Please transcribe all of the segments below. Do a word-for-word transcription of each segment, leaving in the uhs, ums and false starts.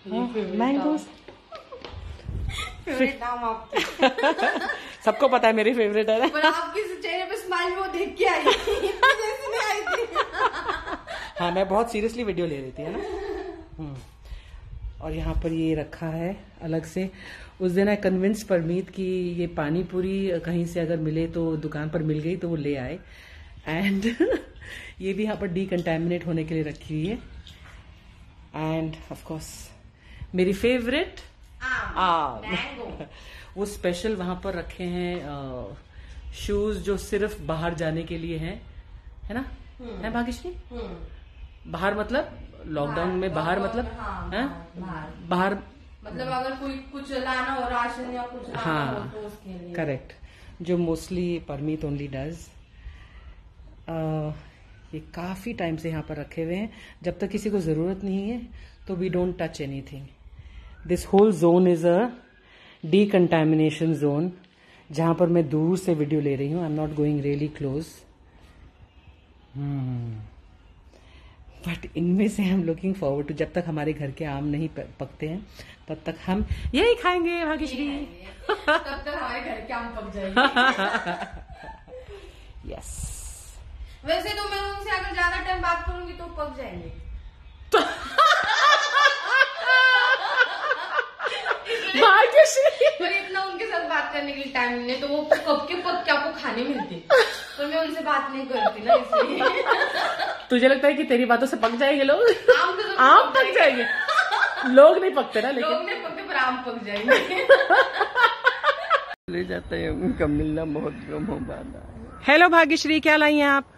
Mangoes favourite नाम आपके। सबको पता है मेरी फेवरेट है ना। पर आपके चेहरे पे स्माइल वो देख के आई जैसे नहीं आई थी। हाँ मैं बहुत सीरियसली वीडियो ले रही थी है ना। और यहाँ पर ये रखा है अलग से। उस दिन आई कन्विंस परमीत कि ये पानी पूरी कहीं से अगर मिले तो दुकान पर मिल गई तो वो ले आए। एंड ये भी यहाँ पर डीकंटामिनेट होने के लिए रखी हुई है। एंड ऑफ कोर्स मेरी फेवरेट आम वो स्पेशल वहां पर रखे हैं शूज जो सिर्फ बाहर जाने के लिए हैं, है ना? है भाग्यश्री? बाहर मतलब लॉकडाउन में बाहर मतलब है बाहर मतलब अगर कोई कुछ लाना हो राशन या कुछ लाना हाँ हो तो उसके लिए। करेक्ट, जो मोस्टली परमीत ओनली डज। ये काफी टाइम से यहाँ पर रखे हुए हैं। जब तक किसी को जरूरत नहीं है तो we don't touch anything. This whole zone is a decontamination zone जहां पर मैं दूर से वीडियो ले रही हूँ। I am not going really close. But इनमें से हम लुकिंग फॉरवर्ड टू, जब तक हमारे घर के आम नहीं पकते हैं तब तक हम यही खाएंगे भाग्यश्री। तब तक हमारे घर के आम पक जाएंगे। यस। वैसे तो मैं उनसे अगर ज्यादा टाइम बात करूंगी तो पक जाएंगे। भाग्यश्री पर इतना उनके साथ बात करने के लिए टाइम नहीं है तो वो कब के पक के आपको खाने मिलते, पर मैं उनसे बात नहीं करती ना इसलिए। तुझे लगता है कि तेरी बातों से पक जाएंगे लोग? आम तो आम पक जाएंगे, लोग नहीं पकते ना। लेकिन लोग नहीं पकते पर आम पक जाएंगे। ले जाते हैं, उनका मिलना बहुत कम हो पाता है। हेलो भाग्यश्री, क्या लाई हैं आप?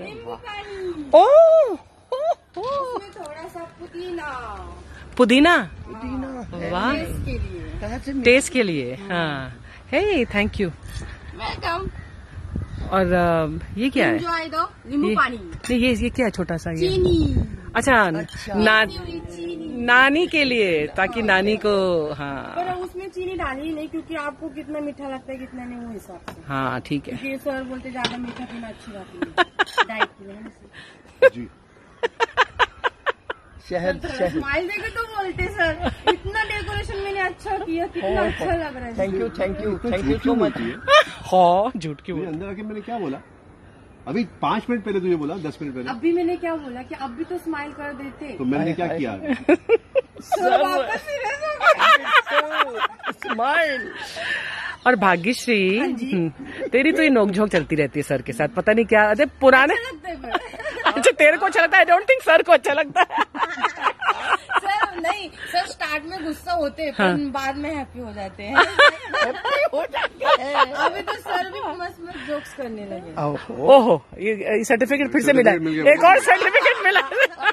ओह थोड़ा सा पुदीना। पुदीना? पुदीना वाह, टेस्ट के लिए। हाँ, हे थैंक यू। वेलकम। और uh, ये क्या है? एंजॉय दो नींबू पानी। नहीं ये ये क्या है छोटा सा? ये चीनी। अच्छा, अच्छा। ना, नानी के लिए, ताकि नानी को। हाँ पर उसमें चीनी डाली नहीं क्योंकि आपको कितना मीठा लगता है कितना नहीं वो हिसाब से। हाँ ठीक है। क्योंकि सर बोलते ज्यादा मीठा पीना अच्छी बात नहीं डाइट के लिए जी। शहद स्माइल देखे तो बोलते सर इतना डेकोरेशन मैंने अच्छा किया, कितना अच्छा लग रहा है। Thank you thank you thank you so much. हाँ झूठ क्यों? अंदर आके मैंने क्या बोला? अभी पाँच मिनट पहले तुझे बोला, दस मिनट पहले। अभी मैंने क्या बोला कि अब भी तो स्माइल कर देते। तो मैंने क्या किया? सर वापस स्माइल। और भाग्यश्री तेरी तो ये नोकझोंक चलती रहती है सर के साथ, पता नहीं क्या। अरे पुराने अच्छा तेरे को अच्छा लगता है? आई डोंट थिंक सर को अच्छा लगता है। सर नहीं, सर स्टार्ट में गुस्सा होते हैं हाँ। पर बाद में हैप्पी हो जाते हैं। हो जाते हैं। अभी तो सर भी मस्त मस्त जोक्स करने लगे। ओहो, ये सर्टिफिकेट फिर से मिला, एक और सर्टिफिकेट मिला।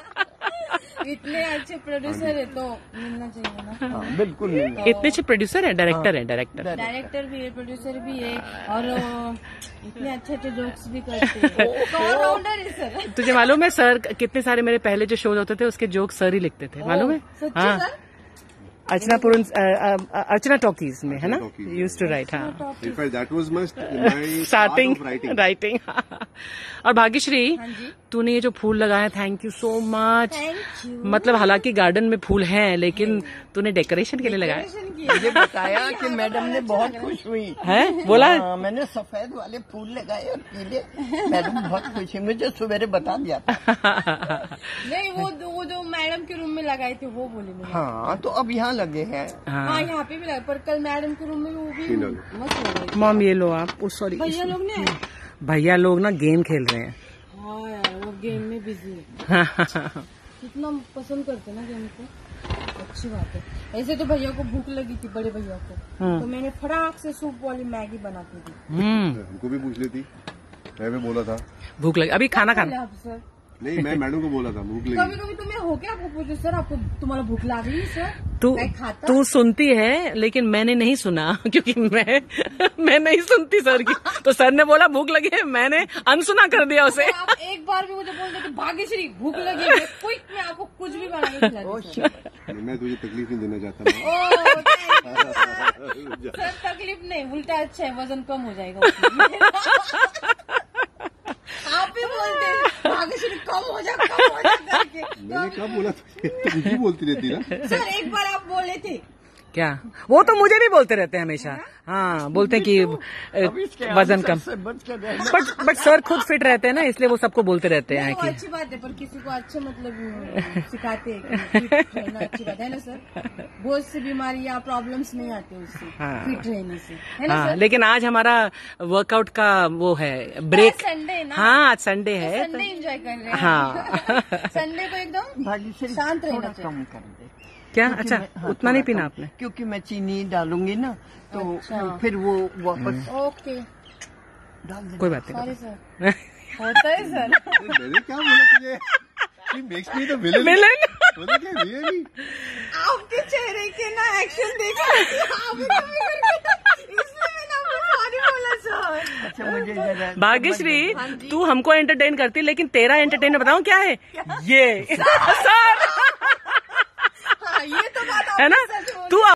इतने अच्छे प्रोड्यूसर है तो मिलना चाहिए ना। हाँ, बिल्कुल। इतने अच्छे प्रोड्यूसर है, डायरेक्टर है, डायरेक्टर डायरेक्टर भी है, प्रोड्यूसर भी है और इतने अच्छे अच्छे जोक्स भी करते हैं। ऑलराउंडर है सर। तुझे मालूम है सर कितने सारे मेरे पहले जो शोज होते थे उसके जोक सर ही लिखते थे, मालूम है? हाँ अर्चना पुरन, अर्चना टॉकीज में, है ना? Used to write. हाँ, that was my starting writing. और भाग्यश्री तूने ये जो फूल लगाए, थैंक यू सो मच। मतलब हालांकि गार्डन में फूल हैं लेकिन तूने डेकोरेशन के लिए लगाए। मुझे बताया कि मैडम ने बहुत खुश हुई है, बोला आ, मैंने सफेद वाले फूल लगाए और पीले। मैडम बहुत खुश हुई, मुझे सवेरे बता दिया था। नहीं वो वो जो मैडम के रूम में लगाए थे वो बोले मैंने। हाँ तो अब यहाँ लगे हैं। हाँ यहाँ पे भी लगे, पर कल मैडम के रूम में वो भी मस्त लगे। मॉम ये लो आप। ओ सॉरी, भैया लोग ने भैया लोग ना गेम खेल रहे हैं। हाँ यार वो गेम में बिजी है। कितना पसंद करते ना गेम को, अच्छी बात है। ऐसे तो भैया को भूख लगी थी, बड़े भैया को, तो मैंने फटाक से सूप वाली मैगी बनाती थी। हमको भी पूछ लेती, मैं भी बोला था भूख लगी, अभी खाना खाना। आप सर नहीं, मैं मैडम को बोला था भूख लगी। कभी कभी तुम्हें हो क्या आपको पूछे सर आपको तुम्हारा भूख लग रही है सर? तू मैं खाता तू सुनती है लेकिन मैंने नहीं सुना क्योंकि मैं मैं नहीं सुनती सर की। तो सर ने बोला भूख लगी है, मैंने अनसुना कर दिया उसे। आप एक बार भी मुझे बोल देते भाग्यश्री भूख लगी है, क्विक में आपको कुछ भी बना के खिलाती। मैं तुझे तकलीफ नहीं देना चाहता। सर तकलीफ नहीं, उल्टा अच्छा है, वजन कम हो जाएगा। आप ही बोलते भाग्यश्री कम हो जा कम हो जा करके। मैंने कब बोला तुझे? तो कुछ भी बोलती रहती ना। सर एक बार आप बोले थे क्या? वो तो मुझे भी बोलते रहते हैं हमेशा। हाँ, बोलते हैं कि वजन कम, बट बट सर खुद फिट रहते हैं ना, इसलिए वो सबको बोलते रहते हैं वो कि अच्छी बात है, पर किसी को अच्छा मतलब सिखाते हैं कि फिट रहना अच्छी बात है ना सर। बहुत सी बीमारी या प्रॉब्लम्स नहीं आते उससे, हाँ। फिट रहने से, है ना हाँ, सर? लेकिन आज हमारा वर्कआउट का वो है ब्रेक। संडे ना, हाँ, आज संडे है। संडे एंजॉय कर रहे हैं। हाँ। संडे को एकदम भाग्यश्री शांत रहना थोड़ा चाहिए। कम कर दे। क्या? क्योंकि अच्छा, मैं- हाँ, उतना नहीं थोड़ा पीना कम, आपने? क्योंकि मैं चीनी डालूंगी ना तो अच्छा। फिर वो वापस ओके, डाल दे। कोई बात सॉरी नहीं। सर। होता है सर। अरे मैंने क्या बोला तुझे? He makes me the villain. Villain? बोला क्या really? आपके चेहरे के ना एक्शन देखा अभी कभी करके, इसलिए मैंने आपको सॉरी बोला सर। अच्छा मुझे जरा भाग्यश्री, तू हमको एंटरटेन करती, लेकिन तेरा एंटरटेन बताऊं क्या है? ये सर हाँ, ये तो बात है ना, आपने सच बोली। तू